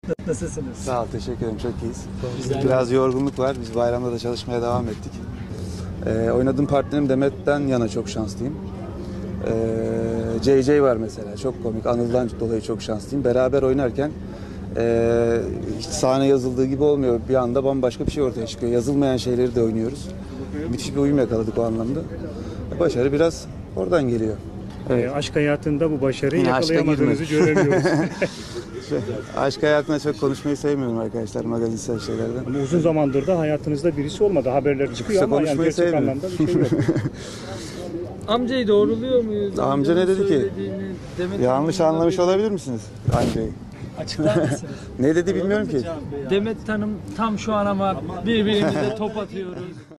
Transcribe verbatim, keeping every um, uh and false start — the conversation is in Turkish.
Nasılsınız? Sağ ol, teşekkür ederim. Çok iyiyiz. Güzel. Biraz yorgunluk var. Biz bayramda da çalışmaya devam ettik. Ee, oynadığım partnerim Demet'ten yana çok şanslıyım. Ee, J J var mesela. Çok komik. Anıl'dan dolayı çok şanslıyım. Beraber oynarken e, hiç sahne yazıldığı gibi olmuyor. Bir anda bambaşka bir şey ortaya çıkıyor. Yazılmayan şeyleri de oynuyoruz. Müthiş bir uyum yakaladık o anlamda. Başarı biraz oradan geliyor. Evet. E, aşk hayatında bu başarıyı Yine yakalayamadığınızı göremiyoruz. Aşk hayatında çok konuşmayı sevmiyorum arkadaşlar, magazinsel şeylerden. Ama uzun zamandır da hayatınızda birisi olmadı. Haberler çıkıyor İşte ama yani gerçek sevmiyorum. anlamda bir şey yok. Amcayı doğruluyor muyuz? Amca ne dedi ki? Demet Yanlış anlamış olabilir misiniz amcayı? Açıklar mısınız? Ne dedi bilmiyorum ki. Demet Hanım tam şu an ama birbirimize top atıyoruz.